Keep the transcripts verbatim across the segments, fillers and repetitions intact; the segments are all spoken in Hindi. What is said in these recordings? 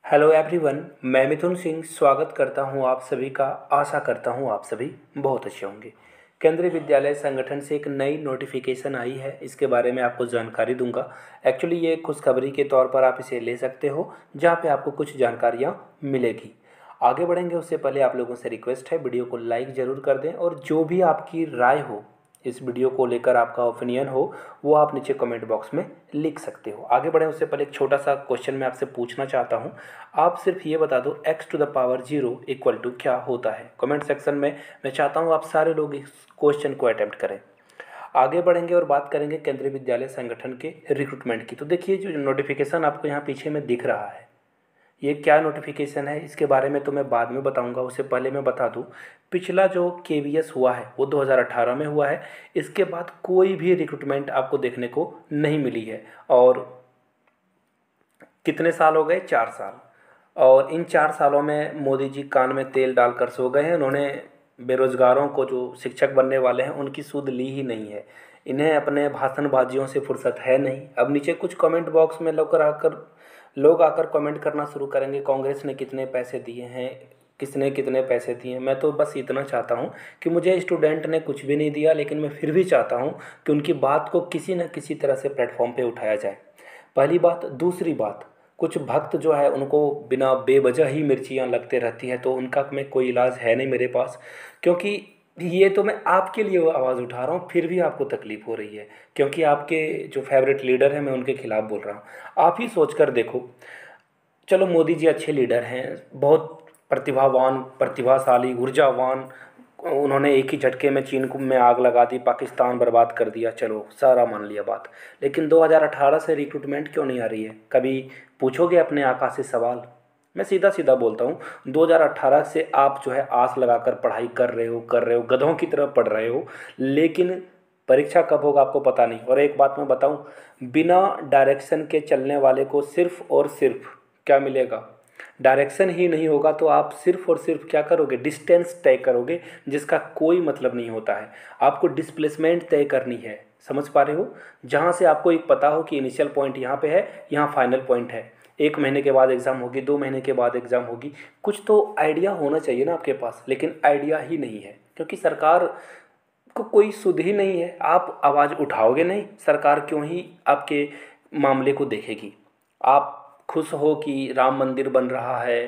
हेलो एवरीवन, मैं मिथुन सिंह स्वागत करता हूं आप सभी का। आशा करता हूं आप सभी बहुत अच्छे होंगे। केंद्रीय विद्यालय संगठन से एक नई नोटिफिकेशन आई है, इसके बारे में आपको जानकारी दूंगा। एक्चुअली ये खुशखबरी के तौर पर आप इसे ले सकते हो, जहां पे आपको कुछ जानकारियां मिलेगी। आगे बढ़ेंगे उससे पहले आप लोगों से रिक्वेस्ट है, वीडियो को लाइक ज़रूर कर दें और जो भी आपकी राय हो, इस वीडियो को लेकर आपका ओपिनियन हो, वो आप नीचे कमेंट बॉक्स में लिख सकते हो। आगे बढ़ें उससे पहले एक छोटा सा क्वेश्चन मैं आपसे पूछना चाहता हूँ। आप सिर्फ ये बता दो X to the power zero equal to क्या होता है। कमेंट सेक्शन में मैं चाहता हूँ आप सारे लोग इस क्वेश्चन को अटेम्प्ट करें। आगे बढ़ेंगे और बात करेंगे केंद्रीय विद्यालय संगठन के रिक्रूटमेंट की। तो देखिए, जो नोटिफिकेशन आपको यहाँ पीछे में दिख रहा है, ये क्या नोटिफिकेशन है, इसके बारे में तो मैं बाद में बताऊंगा। उससे पहले मैं बता दूं, पिछला जो के वी एस हुआ है वो दो हज़ार अठारह में हुआ है। इसके बाद कोई भी रिक्रूटमेंट आपको देखने को नहीं मिली है। और कितने साल हो गए? चार साल। और इन चार सालों में मोदी जी कान में तेल डालकर सो गए हैं। उन्होंने बेरोजगारों को, जो शिक्षक बनने वाले हैं, उनकी सूद ली ही नहीं है। इन्हें अपने भाषणबाजियों से फुर्सत है नहीं। अब नीचे कुछ कमेंट बॉक्स में लोग आकर लोग आकर कमेंट करना शुरू करेंगे, कांग्रेस ने कितने पैसे दिए हैं, किसने कितने पैसे दिए। मैं तो बस इतना चाहता हूँ कि मुझे स्टूडेंट ने कुछ भी नहीं दिया, लेकिन मैं फिर भी चाहता हूँ कि उनकी बात को किसी न किसी तरह से प्लेटफॉर्म पे उठाया जाए। पहली बात। दूसरी बात, कुछ भक्त जो है उनको बिना बेवजह ही मिर्चियाँ लगते रहती है, तो उनका में कोई इलाज है नहीं मेरे पास। क्योंकि ये तो मैं आपके लिए आवाज़ उठा रहा हूँ, फिर भी आपको तकलीफ़ हो रही है, क्योंकि आपके जो फेवरेट लीडर हैं, मैं उनके खिलाफ़ बोल रहा हूँ। आप ही सोच कर देखो। चलो, मोदी जी अच्छे लीडर हैं, बहुत प्रतिभावान, प्रतिभाशाली, ऊर्जावान। उन्होंने एक ही झटके में चीन को में आग लगा दी, पाकिस्तान बर्बाद कर दिया, चलो सारा मान लिया बात। लेकिन दो हज़ार अठारह से रिक्रूटमेंट क्यों नहीं आ रही है? कभी पूछोगे अपने आका से सवाल? मैं सीधा सीधा बोलता हूँ, दो हज़ार अठारह से आप जो है आस लगाकर पढ़ाई कर रहे हो कर रहे हो गधों की तरह पढ़ रहे हो, लेकिन परीक्षा कब होगा आपको पता नहीं। और एक बात मैं बताऊँ, बिना डायरेक्शन के चलने वाले को सिर्फ और सिर्फ क्या मिलेगा? डायरेक्शन ही नहीं होगा तो आप सिर्फ और सिर्फ क्या करोगे? डिस्टेंस तय करोगे, जिसका कोई मतलब नहीं होता है। आपको डिस्प्लेसमेंट तय करनी है, समझ पा रहे हो? जहाँ से आपको एक पता हो कि इनिशियल पॉइंट यहाँ पे है, यहाँ फाइनल पॉइंट है। एक महीने के बाद एग्ज़ाम होगी, दो महीने के बाद एग्ज़ाम होगी। कुछ तो आइडिया होना चाहिए ना आपके पास, लेकिन आइडिया ही नहीं है, क्योंकि सरकार को कोई सुध ही नहीं है। आप आवाज़ उठाओगे नहीं, सरकार क्यों ही आपके मामले को देखेगी? आप खुश हो कि राम मंदिर बन रहा है,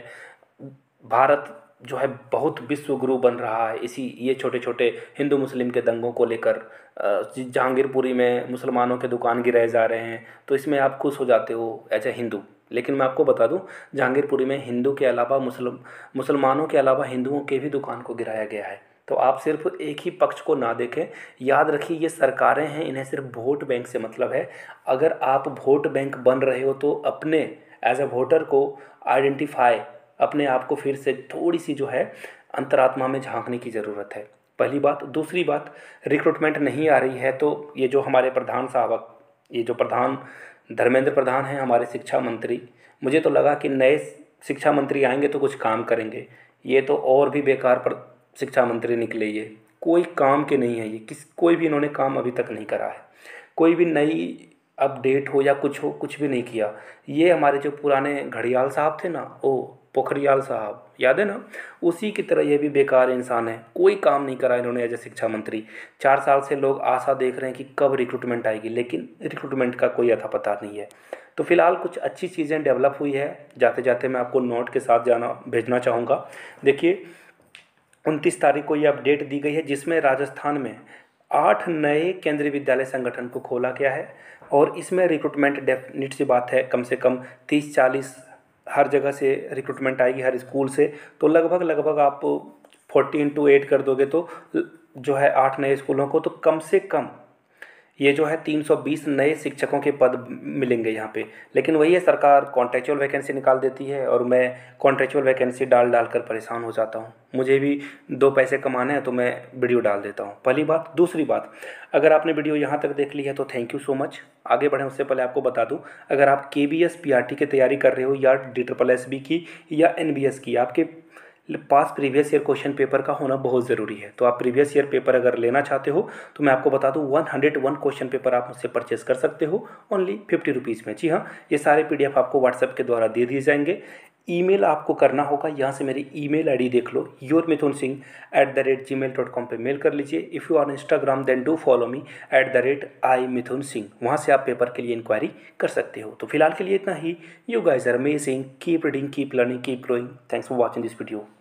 भारत जो है बहुत विश्व गुरु बन रहा है, इसी ये छोटे छोटे हिंदू मुस्लिम के दंगों को लेकर। अ, जहांगीरपुरी में मुसलमानों के दुकान गिराए जा रहे हैं, तो इसमें आप खुश हो जाते हो एज ए हिंदू। लेकिन मैं आपको बता दूं, जहांगीरपुरी में हिंदू के अलावा मुसलम मुसलमानों के अलावा हिंदुओं के भी दुकान को गिराया गया है। तो आप सिर्फ एक ही पक्ष को ना देखें। याद रखिए, ये सरकारें हैं, इन्हें सिर्फ वोट बैंक से मतलब है। अगर आप वोट बैंक बन रहे हो तो अपने एज ए वोटर को आइडेंटिफाई, अपने आप को फिर से थोड़ी सी जो है अंतरात्मा में झांकने की ज़रूरत है। पहली बात। दूसरी बात, रिक्रूटमेंट नहीं आ रही है तो ये जो हमारे प्रधान साहब, ये जो प्रधान धर्मेंद्र प्रधान हैं, हमारे शिक्षा मंत्री, मुझे तो लगा कि नए शिक्षा मंत्री आएंगे तो कुछ काम करेंगे। ये तो और भी बेकार पर शिक्षा मंत्री निकले। ये कोई काम के नहीं है। ये किस कोई भी इन्होंने काम अभी तक नहीं करा है। कोई भी नई अपडेट हो या कुछ हो, कुछ भी नहीं किया। ये हमारे जो पुराने घड़ियाल साहब थे ना, ओ पोखरियाल साहब, याद है ना? उसी की तरह ये भी बेकार इंसान है। कोई काम नहीं करा इन्होंने एज ए शिक्षा मंत्री। चार साल से लोग आशा देख रहे हैं कि कब रिक्रूटमेंट आएगी, लेकिन रिक्रूटमेंट का कोई अता पता नहीं है। तो फिलहाल कुछ अच्छी चीज़ें डेवलप हुई है, जाते जाते मैं आपको नोट के साथ जाना भेजना चाहूँगा। देखिए, उनतीस तारीख को ये अपडेट दी गई है, जिसमें राजस्थान में आठ नए केंद्रीय विद्यालय संगठन को खोला गया है। और इसमें रिक्रूटमेंट डेफिनेट सी बात है, कम से कम तीस चालीस हर जगह से रिक्रूटमेंट आएगी, हर स्कूल से। तो लगभग लगभग आप फोर्टी इंटू एट कर दोगे तो जो है आठ नए स्कूलों को, तो कम से कम ये जो है तीन सौ बीस नए शिक्षकों के पद मिलेंगे यहाँ पे। लेकिन वही है, सरकार कॉन्ट्रेक्चुअल वैकेंसी निकाल देती है और मैं कॉन्ट्रेक्चुअल वैकेंसी डाल डाल कर परेशान हो जाता हूँ। मुझे भी दो पैसे कमाने हैं तो मैं वीडियो डाल देता हूँ। पहली बात। दूसरी बात, अगर आपने वीडियो यहाँ तक देख ली है तो थैंक यू सो मच। आगे बढ़ें उससे पहले आपको बता दूँ, अगर आप के B S P R T की तैयारी कर रहे हो या डी ट्रिपल एस बी की या एन बी एस की, आपके पास प्रीवियस ईयर क्वेश्चन पेपर का होना बहुत ज़रूरी है। तो आप प्रीवियस ईयर पेपर अगर लेना चाहते हो तो मैं आपको बता दूं, one hundred one question paper आप मुझसे परचेस कर सकते हो ओनली फिफ्टी रुपीज़ में। जी हाँ, ये सारे पीडीएफ आपको व्हाट्सएप के द्वारा दे दिए जाएंगे। ईमेल आपको करना होगा, यहाँ से मेरी ईमेल आईडी देख लो, your Mithun Singh at the rate Gmail dot com पर मेल कर लीजिए। If you are Instagram then do follow me at the rate I Mithun Singh, वहाँ से आप पेपर के लिए इंक्वायरी कर सकते हो। तो फिलहाल के लिए इतना ही। You guys are amazing, keep reading, keep learning, keep growing. Thanks for watching this video.